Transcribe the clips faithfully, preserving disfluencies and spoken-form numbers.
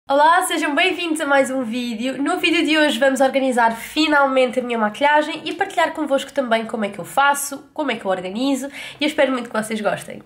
Olá, sejam bem-vindos a mais um vídeo. No vídeo de hoje vamos organizar finalmente a minha maquilhagem e partilhar convosco também como é que eu faço, como é que eu organizo e eu espero muito que vocês gostem.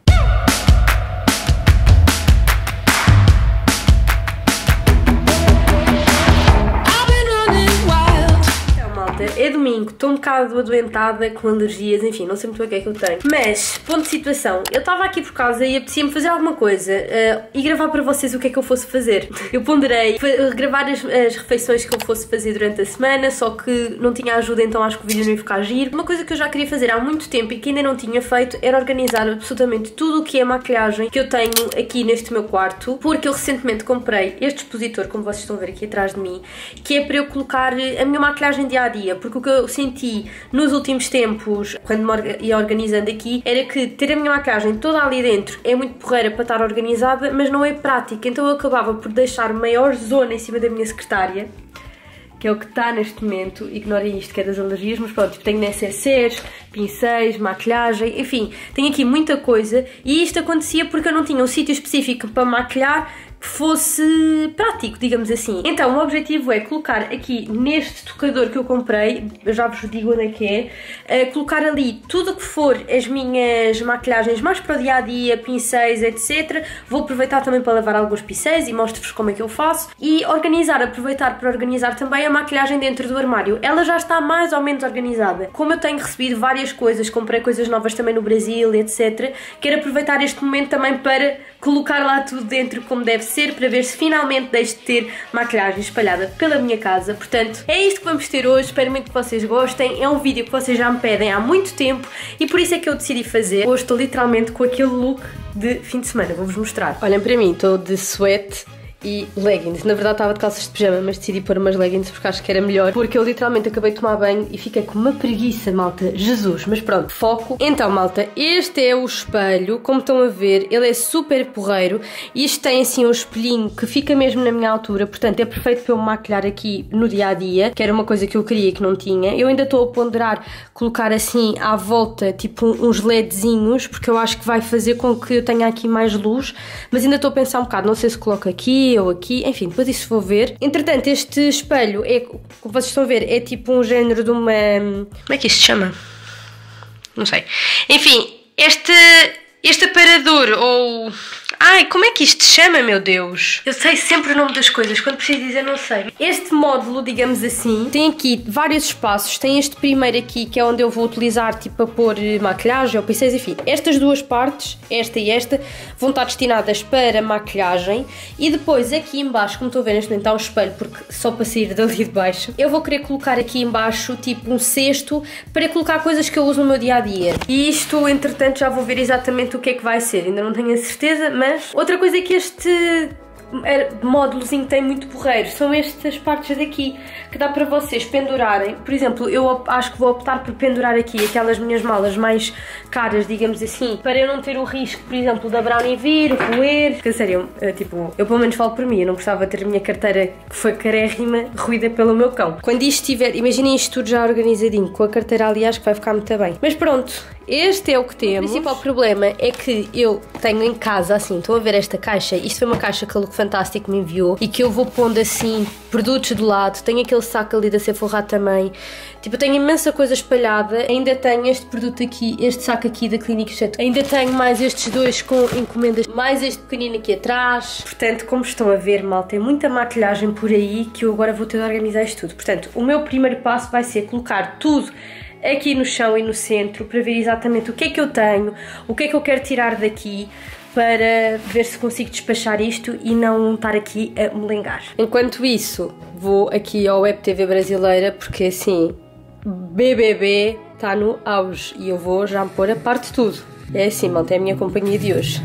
É domingo, estou um bocado adoentada, com alergias, enfim, não sei muito bem o que é que eu tenho. Mas, ponto de situação, eu estava aqui por casa e apetecia-me fazer alguma coisa uh, e gravar para vocês o que é que eu fosse fazer. Eu ponderei gravar as, as refeições que eu fosse fazer durante a semana, só que não tinha ajuda, então acho que o vídeo não ia ficar giro. Uma coisa que eu já queria fazer há muito tempo e que ainda não tinha feito era organizar absolutamente tudo o que é maquilhagem que eu tenho aqui neste meu quarto, porque eu recentemente comprei este expositor, como vocês estão a ver aqui atrás de mim, que é para eu colocar a minha maquilhagem dia a dia. Porque o que eu senti nos últimos tempos, quando me ia organizando aqui, era que ter a minha maquilhagem toda ali dentro é muito porreira para estar organizada, mas não é prática. Então eu acabava por deixar maior zona em cima da minha secretária, que é o que está neste momento. Ignorem isto que é das alergias, mas pronto, tipo, tenho necessários, pincéis, maquilhagem, enfim, tenho aqui muita coisa e isto acontecia porque eu não tinha um sítio específico para maquilhar que fosse prático, digamos assim. Então o objetivo é colocar aqui neste tocador que eu comprei, eu já vos digo onde é que é, uh, colocar ali tudo o que for as minhas maquilhagens mais para o dia a dia, pincéis, etcétera. Vou aproveitar também para lavar alguns pincéis e mostro-vos como é que eu faço e organizar, aproveitar para organizar também a maquilhagem dentro do armário. Ela já está mais ou menos organizada. Como eu tenho recebido várias coisas, comprei coisas novas também no Brasil, etcétera. Quero aproveitar este momento também para colocar lá tudo dentro como deve ser, para ver se finalmente deixo de ter maquilhagem espalhada pela minha casa. Portanto, é isto que vamos ter hoje, espero muito que vocês gostem. É um vídeo que vocês já me pedem há muito tempo e por isso é que eu decidi fazer. Hoje estou literalmente com aquele look de fim de semana, vou-vos mostrar. Olhem para mim, estou de sweat e leggings. Na verdade estava de calças de pijama, mas decidi pôr umas leggings porque acho que era melhor, porque eu literalmente acabei de tomar banho e fiquei com uma preguiça, malta, Jesus. Mas pronto, foco. Então, malta, este é o espelho, como estão a ver, ele é super porreiro. Isto tem assim um espelhinho que fica mesmo na minha altura, portanto é perfeito para eu me maquilhar aqui no dia a dia, que era uma coisa que eu queria e que não tinha. Eu ainda estou a ponderar colocar assim à volta, tipo uns LEDzinhos, porque eu acho que vai fazer com que eu tenha aqui mais luz, mas ainda estou a pensar um bocado, não sei se coloco aqui ou aqui, enfim, depois isso vou ver. Entretanto, este espelho é, como vocês estão a ver, é tipo um género de uma... Como é que isto se chama? Não sei. Enfim, este, este aparador, ou... Ai, como é que isto se chama, meu Deus? Eu sei sempre o nome das coisas, quando preciso dizer não sei. Este módulo, digamos assim, tem aqui vários espaços. Tem este primeiro aqui, que é onde eu vou utilizar, tipo, a pôr maquilhagem ou pincéis, enfim. Estas duas partes, esta e esta, vão estar destinadas para maquilhagem. E depois, aqui em baixo, como estou a ver neste momento, há um espelho, porque só para sair dali de baixo, eu vou querer colocar aqui em baixo, tipo, um cesto, para colocar coisas que eu uso no meu dia-a-dia. E isto, entretanto, já vou ver exatamente o que é que vai ser. Ainda não tenho a certeza, mas... Outra coisa é que este módulozinho tem muito porreiro são estas partes daqui, que dá para vocês pendurarem. Por exemplo, eu acho que vou optar por pendurar aqui aquelas minhas malas mais caras, digamos assim, para eu não ter o risco, por exemplo, da Brownie vir, roer. Porque, sério, eu, tipo, eu pelo menos falo por mim, eu não gostava de ter a minha carteira, que foi carérrima, ruída pelo meu cão. Quando isto estiver, imaginem isto tudo já organizadinho, com a carteira ali, acho que vai ficar muito bem. Mas pronto, este é o que temos. O principal problema é que eu tenho em casa, assim, estão a ver esta caixa? Isto foi uma caixa que a Look Fantastic me enviou e que eu vou pondo assim, produtos de lado. Tenho aquele saco ali da Sephora também. Tipo, eu tenho imensa coisa espalhada. Ainda tenho este produto aqui, este saco aqui da Clinique Chateau. Ainda tenho mais estes dois com encomendas, mais este pequenino aqui atrás. Portanto, como estão a ver, mal, tem muita maquilhagem por aí que eu agora vou ter de organizar isto tudo. Portanto, o meu primeiro passo vai ser colocar tudo aqui no chão e no centro para ver exatamente o que é que eu tenho, o que é que eu quero tirar daqui, para ver se consigo despachar isto e não estar aqui a melengar. Enquanto isso, vou aqui ao Web T V Brasileira, porque assim, B B B está no auge e eu vou já me pôr a parte de tudo. É assim, malta, é a minha companhia de hoje.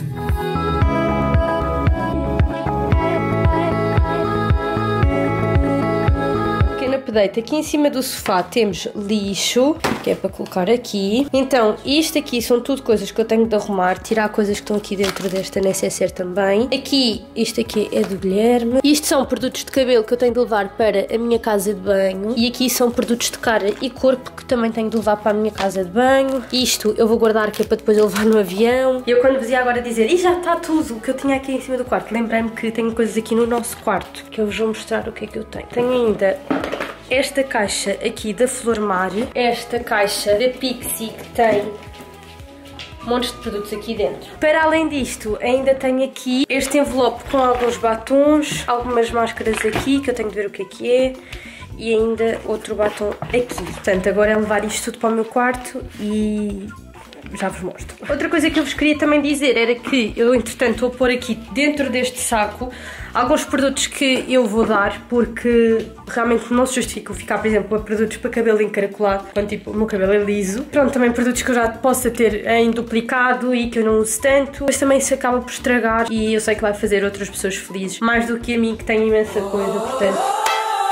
update. Aqui em cima do sofá temos lixo, que é para colocar aqui. Então, isto aqui são tudo coisas que eu tenho de arrumar, tirar coisas que estão aqui dentro desta necessaire também. Aqui, isto aqui é do Guilherme. Isto são produtos de cabelo que eu tenho de levar para a minha casa de banho. E aqui são produtos de cara e corpo que também tenho de levar para a minha casa de banho. Isto eu vou guardar, que é para depois eu levar no avião. E eu quando vos ia agora dizer, e já está tudo o que eu tinha aqui em cima do quarto, lembrei-me que tenho coisas aqui no nosso quarto, que eu vos vou mostrar o que é que eu tenho. Tenho ainda esta caixa aqui da Flor Mar, esta caixa da Pixi que tem montes de produtos aqui dentro. Para além disto, ainda tenho aqui este envelope com alguns batons, algumas máscaras aqui, que eu tenho de ver o que é que é, e ainda outro batom aqui. Portanto, agora é levar isto tudo para o meu quarto e já vos mostro. Outra coisa que eu vos queria também dizer era que eu, entretanto, estou a pôr aqui dentro deste saco alguns produtos que eu vou dar, porque realmente não se justifica ficar, por exemplo, a produtos para cabelo encaracolado, quando tipo o meu cabelo é liso. Pronto, também produtos que eu já possa ter em duplicado e que eu não uso tanto, mas também se acaba por estragar e eu sei que vai fazer outras pessoas felizes, mais do que a mim que tenho imensa coisa, portanto...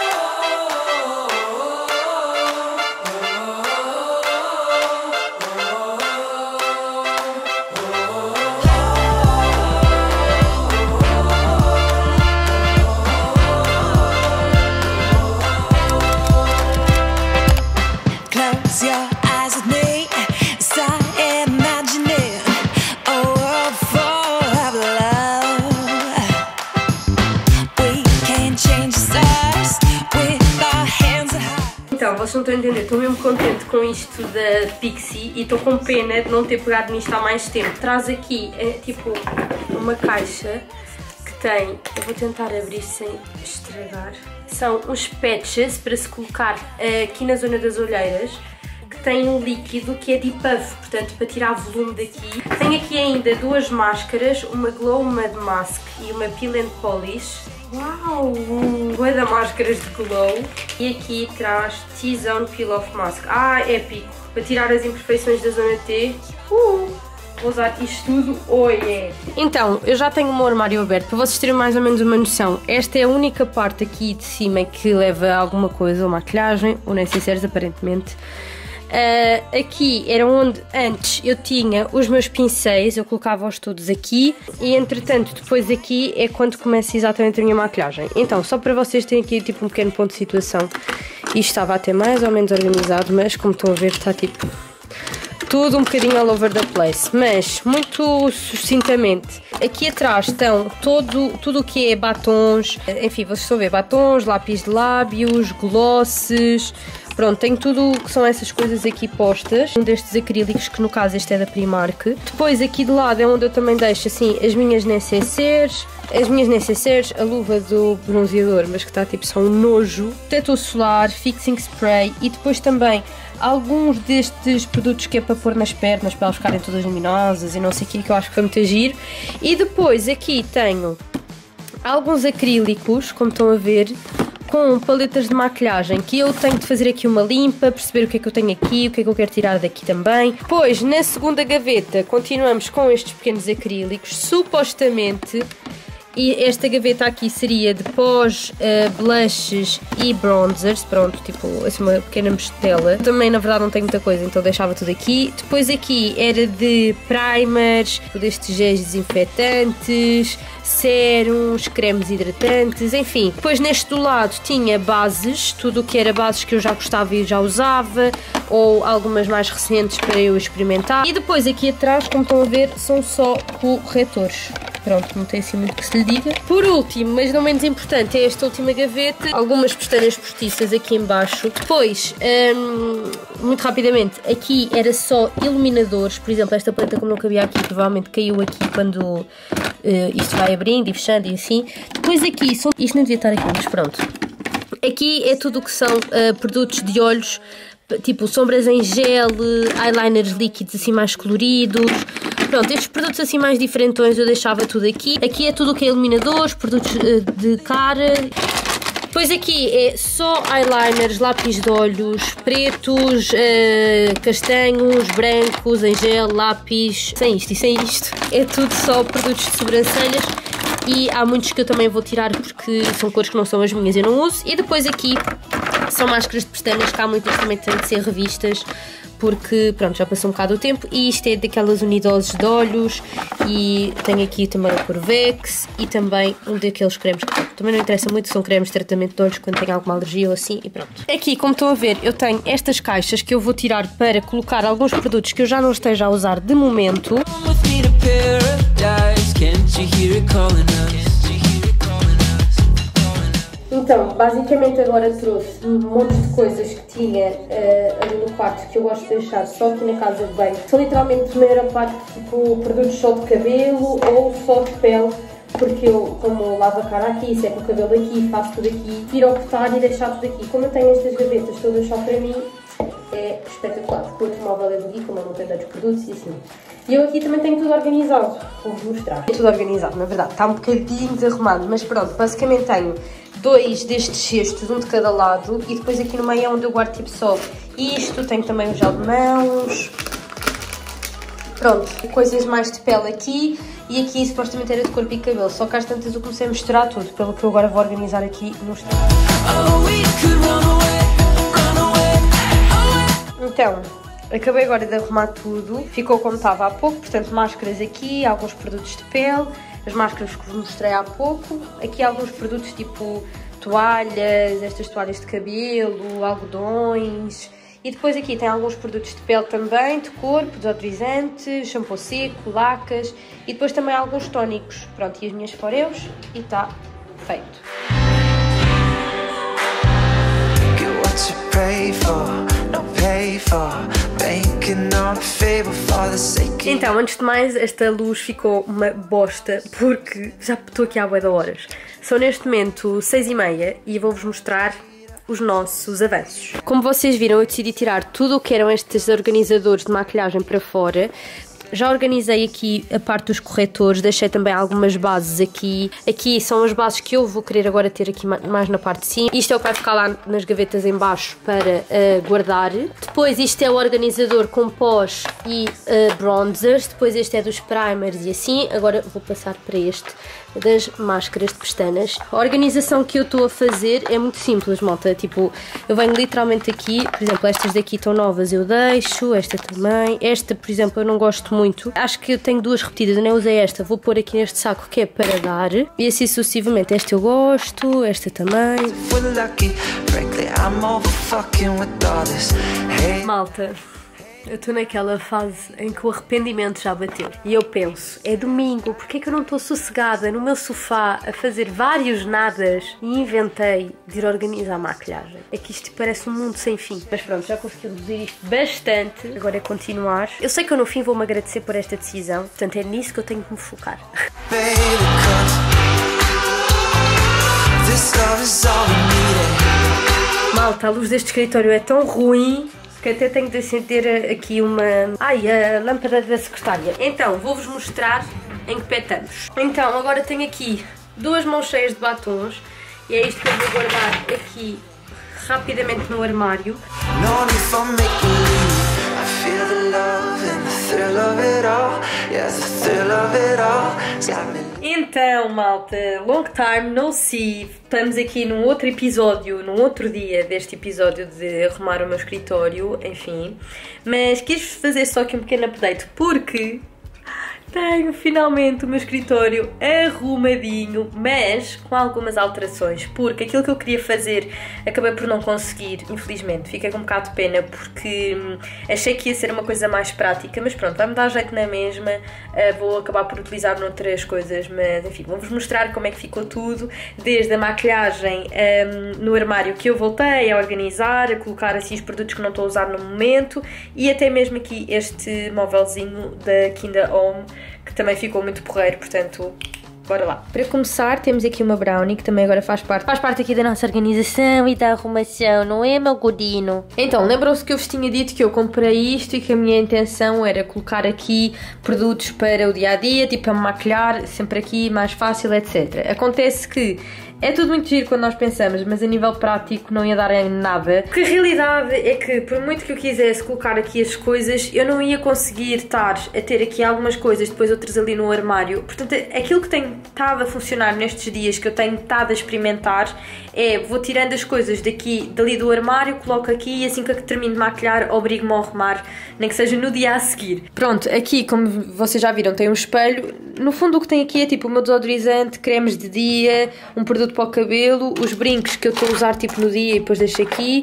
Então, vocês não estão a entender, estou mesmo contente com isto da Pixi e estou com pena de não ter pegado nisto há mais tempo. Traz aqui, é tipo, uma caixa que tem, eu vou tentar abrir sem estragar, são uns patches para se colocar aqui na zona das olheiras, que tem um líquido que é de puff, portanto, para tirar volume daqui. Tem aqui ainda duas máscaras, uma Glow Mud Mask e uma Peel and Polish. Uau! Boa da máscaras de glow. E aqui traz T-Zone Peel Off Mask. Ah, épico! Para tirar as imperfeições da zona T. Uh! Vou usar isto tudo. Oh yeah! Então, eu já tenho o meu armário aberto. Para vocês terem mais ou menos uma noção, esta é a única parte aqui de cima que leva alguma coisa, ou maquilhagem, ou necessários aparentemente. Uh, aqui era onde antes eu tinha os meus pincéis, eu colocava-os todos aqui e entretanto depois aqui é quando começa exatamente a minha maquilhagem. Então, só para vocês terem aqui tipo um pequeno ponto de situação, isto estava até mais ou menos organizado, mas como estão a ver está tipo tudo um bocadinho all over the place, mas muito sucintamente. Aqui atrás estão todo, tudo o que é batons, enfim, vocês estão a ver, batons, lápis de lábios, glosses. Pronto, tenho tudo o que são essas coisas aqui postas. Um destes acrílicos, que no caso este é da Primark. Depois aqui de lado é onde eu também deixo assim as minhas necessaires. As minhas necessaires, a luva do bronzeador, mas que está tipo só um nojo. Protetor solar, fixing spray e depois também alguns destes produtos que é para pôr nas pernas, para elas ficarem todas luminosas e não sei o que, que eu acho que foi muito giro. E depois aqui tenho alguns acrílicos, como estão a ver, com paletas de maquilhagem, que eu tenho de fazer aqui uma limpa, perceber o que é que eu tenho aqui, o que é que eu quero tirar daqui também. Depois, na segunda gaveta, continuamos com estes pequenos acrílicos, supostamente, e esta gaveta aqui seria de pós, uh, blushes e bronzers, pronto, tipo, assim uma pequena mostela. Também, na verdade, não tenho muita coisa, então deixava tudo aqui. Depois aqui era de primers, destes géis desinfetantes, sérums, cremes hidratantes, enfim. Depois neste do lado tinha bases, tudo o que era bases que eu já gostava e já usava, ou algumas mais recentes para eu experimentar. E depois aqui atrás, como estão a ver, são só corretores. Pronto, não tem assim muito que se lhe diga. Por último, mas não menos importante, é esta última gaveta, algumas pestanas postiças aqui em baixo. Depois, hum, muito rapidamente, aqui era só iluminadores, por exemplo, esta paleta como não cabia aqui, provavelmente caiu aqui quando uh, isto vai abrindo e fechando e assim. Depois aqui, são... isto não devia estar aqui, mas pronto. Aqui é tudo o que são uh, produtos de olhos, tipo sombras em gel, eyeliners líquidos assim mais coloridos. Pronto, estes produtos assim mais diferentões eu deixava tudo aqui. Aqui é tudo o que é iluminadores, produtos uh, de cara. Depois aqui é só eyeliners, lápis de olhos, pretos, uh, castanhos, brancos, em gel, lápis, sem isto e sem isto. É tudo só produtos de sobrancelhas. E há muitos que eu também vou tirar porque são cores que não são as minhas e eu não uso. E depois aqui São máscaras de pestanas que há muitas também têm de ser revistas, porque pronto, já passou um bocado o tempo. E isto é daquelas unidoses de olhos. E tenho aqui também o Corvex e também um daqueles cremes que também não interessa muito, são cremes de tratamento de olhos quando tenho alguma alergia ou assim, e pronto. Aqui, como estão a ver, eu tenho estas caixas que eu vou tirar para colocar alguns produtos que eu já não esteja a usar de momento. Então, basicamente agora trouxe um monte de coisas que tinha uh, ali no quarto que eu gosto de deixar só aqui na casa de banho. São literalmente a maior parte tipo produtos só de cabelo ou só de pele, porque eu, como lavo a cara aqui, seco o cabelo aqui, faço tudo aqui, tiro ao cortar e deixar tudo aqui. Como eu tenho estas gavetas todas só para mim, é espetacular. O outro móvel é do Gui, como eu não tenho tantos produtos e assim. E eu aqui também tenho tudo organizado, vou-vos mostrar. É tudo organizado, na verdade, está um bocadinho desarrumado, mas pronto, basicamente tenho dois destes cestos, um de cada lado, e depois aqui no meio é onde eu guardo tipo só isto, tenho também o gel de mãos, pronto, coisas mais de pele aqui, e aqui supostamente era de corpo e cabelo, só que às tantas eu comecei a misturar tudo, pelo que eu agora vou organizar aqui no estúdio. Então, acabei agora de arrumar tudo, ficou como estava há pouco, portanto máscaras aqui, alguns produtos de pele, as máscaras que vos mostrei há pouco, aqui alguns produtos tipo toalhas, estas toalhas de cabelo, algodões, e depois aqui tem alguns produtos de pele também, de corpo, desodorizante, shampoo seco, lacas, e depois também alguns tónicos, pronto, e as minhas foreus, e está feito. Então, antes de mais, esta luz ficou uma bosta porque já estou aqui há bué de horas. São neste momento seis e meia e vou-vos mostrar os nossos avanços. Como vocês viram, eu decidi tirar tudo o que eram estes organizadores de maquilhagem para fora. Já organizei aqui a parte dos corretores, deixei também algumas bases aqui. Aqui são as bases que eu vou querer agora ter aqui mais na parte de cima. Isto é o que vai ficar lá nas gavetas em baixo para uh, guardar. Depois isto é o organizador com pós e uh, bronzers. Depois este é dos primers e assim. Agora vou passar para este das máscaras de pestanas. A organização que eu estou a fazer é muito simples, malta. Tipo, eu venho literalmente aqui, por exemplo, estas daqui estão novas, eu deixo, esta também. Esta, por exemplo, eu não gosto muito. Acho que eu tenho duas repetidas, eu nem usei esta. Vou pôr aqui neste saco que é para dar. E assim sucessivamente. Esta eu gosto, esta também. Malta, eu estou naquela fase em que o arrependimento já bateu. E eu penso, é domingo, porque é que eu não estou sossegada no meu sofá a fazer vários nadas? E inventei de ir organizar a maquilhagem. É que isto parece um mundo sem fim. Mas pronto, já consegui reduzir isto bastante. Agora é continuar. Eu sei que eu no fim vou-me agradecer por esta decisão. Portanto, é nisso que eu tenho que me focar. Malta, a luz deste escritório é tão ruim que até tenho de acender aqui uma... Ai, a lâmpada da secretária. Então, vou-vos mostrar em que pé estamos. Então, agora tenho aqui duas mãos cheias de batons. E é isto que eu vou guardar aqui rapidamente no armário. Então, malta, long time no see. Estamos aqui num outro episódio, num outro dia deste episódio de arrumar o meu escritório, enfim. Mas quis fazer só aqui um pequeno update porque tenho finalmente o meu escritório arrumadinho, mas com algumas alterações, porque aquilo que eu queria fazer acabei por não conseguir, infelizmente. Fiquei com um bocado de pena porque achei que ia ser uma coisa mais prática, mas pronto, vai-me dar jeito na mesma. Uh, vou acabar por utilizar noutras coisas, mas enfim, vou-vos mostrar como é que ficou tudo, desde a maquilhagem um, no armário que eu voltei a organizar, a colocar assim os produtos que não estou a usar no momento, e até mesmo aqui este móvelzinho da Kinda Home, que também ficou muito porreiro, portanto, bora lá. Para começar, temos aqui uma brownie, que também agora faz parte, faz parte aqui da nossa organização e da arrumação, não é, meu godino? Então, lembram-se que eu vos tinha dito que eu comprei isto e que a minha intenção era colocar aqui produtos para o dia-a-dia, tipo a me maquilhar, sempre aqui, mais fácil, etcétera. Acontece que É tudo muito giro quando nós pensamos, mas a nível prático não ia dar em nada. Porque a realidade é que, por muito que eu quisesse colocar aqui as coisas, eu não ia conseguir estar a ter aqui algumas coisas, depois outras ali no armário. Portanto, aquilo que tem estado a funcionar nestes dias, que eu tenho estado a experimentar, é vou tirando as coisas daqui, dali do armário, coloco aqui e assim que eu termino de maquilhar, obrigo-me a arrumar, nem que seja no dia a seguir. Pronto, aqui, como vocês já viram, tem um espelho. No fundo o que tem aqui é tipo o meu desodorizante, cremes de dia, um produto para o cabelo, os brincos que eu estou a usar tipo no dia e depois deixo aqui,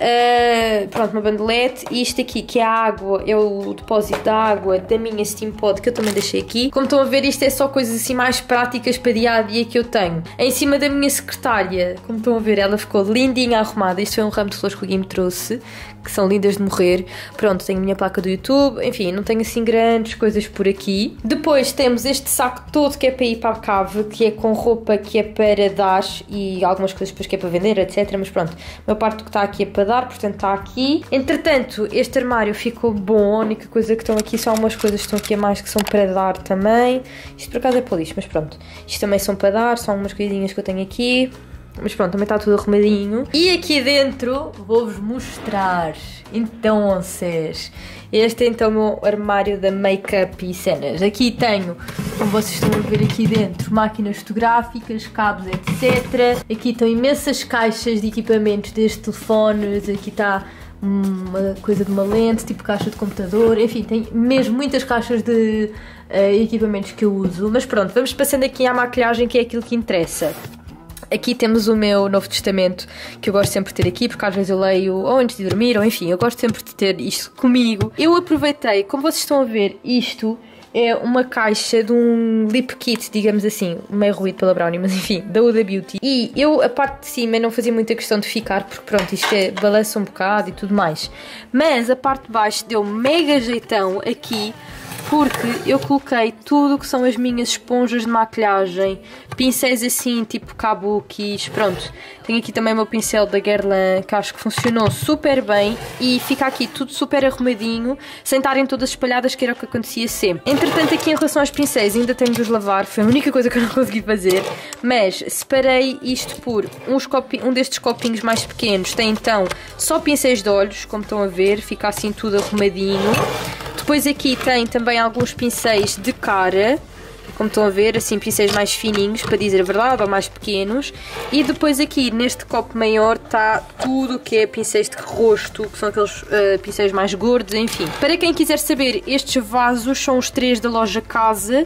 uh, pronto, uma bandelete, e isto aqui que é a água, é o depósito da água da minha Steam Pod que eu também deixei aqui. Como estão a ver, isto é só coisas assim mais práticas para dia a dia que eu tenho. Em cima da minha secretária, como estão a ver, ela ficou lindinha arrumada. Isto foi um ramo de flores que o Gui me trouxe, que são lindas de morrer. Pronto, tenho a minha placa do YouTube, enfim, não tenho assim grandes coisas por aqui. Depois temos este saco todo que é para ir para a cave, que é com roupa que é para dar e algumas coisas depois que é para vender, etcétera. Mas pronto, a maior parte do que está aqui é para dar, portanto está aqui. Entretanto, este armário ficou bom, a única coisa que estão aqui são algumas coisas que estão aqui a mais que são para dar também. Isto por acaso é para lixo, mas pronto. Isto também são para dar, são algumas coisinhas que eu tenho aqui. Mas pronto, também está tudo arrumadinho. E aqui dentro vou-vos mostrar. Então, vocês, este é então o meu armário da make-up e cenas. Aqui tenho, como vocês estão a ver aqui dentro, máquinas fotográficas, cabos, etcétera. Aqui estão imensas caixas de equipamentos, desde telefones. Aqui está uma coisa de uma lente, tipo caixa de computador. Enfim, tem mesmo muitas caixas de uh, equipamentos que eu uso. Mas pronto, vamos passando aqui à maquilhagem, que é aquilo que interessa. Aqui temos o meu Novo Testamento, que eu gosto sempre de ter aqui, porque às vezes eu leio ou antes de dormir, ou enfim, eu gosto sempre de ter isto comigo. Eu aproveitei, como vocês estão a ver, isto é uma caixa de um lip kit, digamos assim, meio ruído pela Brownie, mas enfim, da Huda Beauty. E eu, a parte de cima, não fazia muita questão de ficar, porque pronto, isto é, balança um bocado e tudo mais. Mas a parte de baixo deu mega jeitão aqui, porque eu coloquei tudo o que são as minhas esponjas de maquilhagem, pincéis assim, tipo kabukis, pronto. Tenho aqui também o meu pincel da Guerlain, que acho que funcionou super bem, e fica aqui tudo super arrumadinho, sem estarem todas espalhadas, que era o que acontecia sempre. Entretanto, aqui em relação aos pincéis, ainda tenho de os lavar, foi a única coisa que eu não consegui fazer, mas separei isto por uns copi um destes copinhos mais pequenos, tem então só pincéis de olhos, como estão a ver, fica assim tudo arrumadinho. Depois aqui tem também alguns pincéis de cara, como estão a ver, assim pincéis mais fininhos, para dizer a verdade, ou mais pequenos. E depois aqui neste copo maior está tudo o que é pincéis de rosto, que são aqueles uh, pincéis mais gordos, enfim. Para quem quiser saber, estes vasos são os três da loja Casa.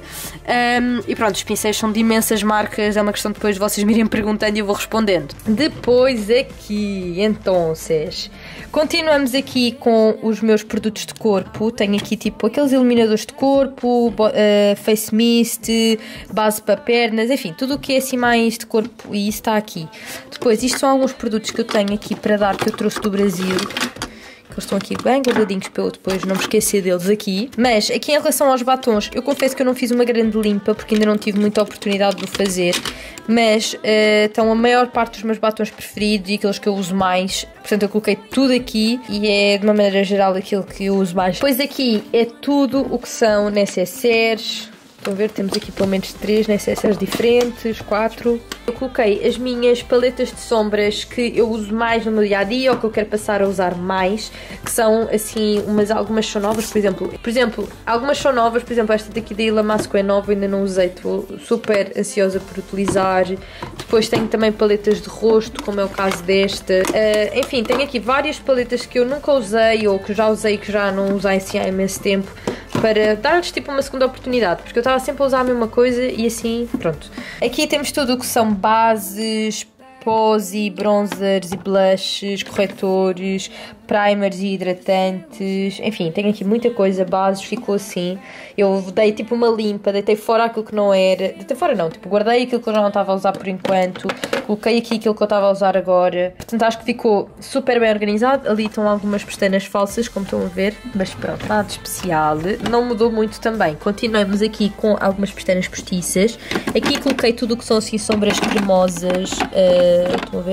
Um, e pronto, os pincéis são de imensas marcas, é uma questão depois de vocês me irem perguntando e eu vou respondendo. Depois aqui, então, vocês... Continuamos aqui com os meus produtos de corpo. Tenho aqui tipo aqueles iluminadores de corpo, uh, face mist, base para pernas, enfim, tudo o que é assim mais de corpo, e isso está aqui. Depois, isto são alguns produtos que eu tenho aqui para dar, que eu trouxe do Brasil. Eles estão aqui bem guardadinhos para eu depois não me esquecer deles aqui. Mas aqui em relação aos batons, eu confesso que eu não fiz uma grande limpa, porque ainda não tive muita oportunidade de o fazer. Mas uh, estão a maior parte dos meus batons preferidos e aqueles que eu uso mais. Portanto, eu coloquei tudo aqui e é de uma maneira geral aquilo que eu uso mais. Depois aqui é tudo o que são necessaires. Estão a ver? Temos aqui pelo menos três necessários diferentes, quatro. Eu coloquei as minhas paletas de sombras que eu uso mais no meu dia-a-dia, ou que eu quero passar a usar mais, que são assim, umas, algumas são novas, por exemplo. Por exemplo, algumas são novas, por exemplo, esta daqui da Ilamasco é nova, ainda não usei, estou super ansiosa por utilizar. Depois tenho também paletas de rosto, como é o caso desta. Uh, enfim, tenho aqui várias paletas que eu nunca usei, ou que já usei e que já não usei assim há imenso tempo, para dar-lhes tipo uma segunda oportunidade, porque eu estava sempre a usar a mesma coisa e assim, pronto. Aqui temos tudo o que são bases, pós e bronzers e blushes, corretores, primers e hidratantes, enfim, tenho aqui muita coisa, bases, ficou assim. Eu dei tipo uma limpa, deitei fora aquilo que não era, deitei fora não, tipo guardei aquilo que eu já não estava a usar por enquanto, coloquei aqui aquilo que eu estava a usar agora, portanto acho que ficou super bem organizado. Ali estão algumas pestanas falsas, como estão a ver, mas pronto, nada de especial, não mudou muito também. Continuamos aqui com algumas pestanas postiças. Aqui coloquei tudo o que são assim sombras cremosas, uh, estão a ver?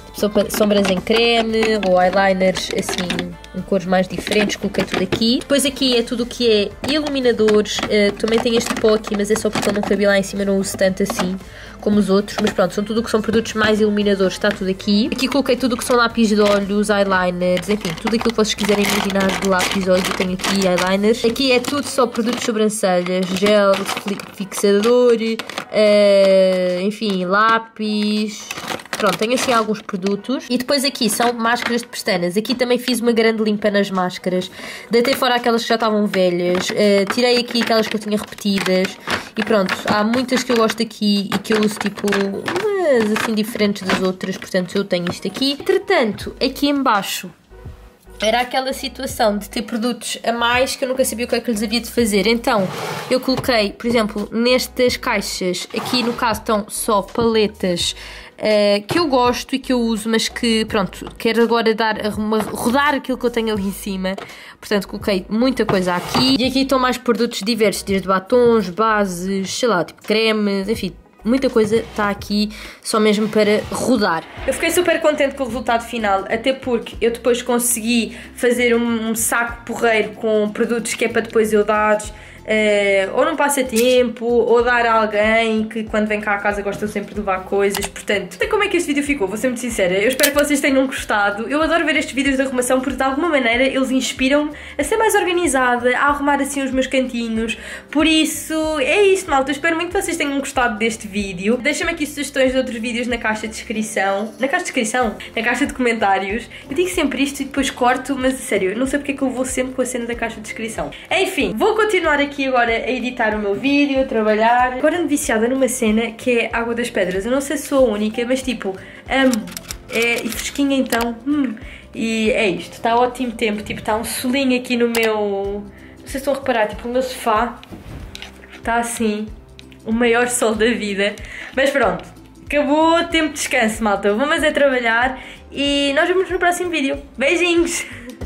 sombras em creme ou eyeliners assim em cores mais diferentes, coloquei tudo aqui. Depois aqui é tudo o que é iluminadores, uh, também tem este pó aqui, mas é só porque ele não cabia lá em cima, não uso tanto assim como os outros, mas pronto, são tudo o que são produtos mais iluminadores, está tudo aqui. Aqui coloquei tudo o que são lápis de olhos, eyeliners, enfim, tudo aquilo que vocês quiserem imaginar de lápis de olhos, eu tenho aqui eyeliners. Aqui é tudo só produtos de sobrancelhas, gel, fixador, uh, enfim, lápis. Pronto, tenho assim alguns produtos. E depois aqui são máscaras de pestanas. Aqui também fiz uma grande limpa nas máscaras. Deitei fora aquelas que já estavam velhas. Uh, tirei aqui aquelas que eu tinha repetidas. E pronto, há muitas que eu gosto aqui e que eu uso tipo umas assim diferentes das outras. Portanto, eu tenho isto aqui. Entretanto, aqui em baixo era aquela situação de ter produtos a mais que eu nunca sabia o que é que lhes havia de fazer. Então, eu coloquei, por exemplo, nestas caixas, aqui no caso estão só paletas uh, que eu gosto e que eu uso, mas que, pronto, quero agora dar, uma, rodar aquilo que eu tenho ali em cima. Portanto, coloquei muita coisa aqui. E aqui estão mais produtos diversos, desde batons, bases, sei lá, tipo cremes, enfim. Muita coisa está aqui só mesmo para rodar. Eu fiquei super contente com o resultado final, até porque eu depois consegui fazer um, um saco porreiro com produtos que é para depois eu dar uh, ou num passatempo, ou dar a alguém que quando vem cá a casa gosta sempre de levar coisas. Portanto, não sei como é que este vídeo ficou, vou ser muito sincera. Eu espero que vocês tenham gostado. Eu adoro ver estes vídeos de arrumação porque de alguma maneira eles inspiram-me a ser mais organizada, a arrumar assim os meus cantinhos. Por isso, é isto, malta. Eu espero muito que vocês tenham gostado deste vídeo. Deixem-me aqui sugestões de outros vídeos na caixa de descrição. Na caixa de descrição? Na caixa de comentários. Eu digo sempre isto e depois corto, mas sério, eu não sei porque é que eu vou sempre com a cena da caixa de descrição. Enfim, vou continuar aqui agora a editar o meu vídeo, a trabalhar. Agora ando viciada numa cena que é Água das Pedras. Eu não sei se sou a única, mas tipo, amo. É, e fresquinha então. Hum. E é isto, está ótimo tempo. Tipo, está um solinho aqui no meu... Não sei se estão a reparar, tipo, o meu sofá está assim, o maior sol da vida. Mas pronto, acabou, tempo de descanso, malta. Vamos a trabalhar e nós vemos no próximo vídeo. Beijinhos!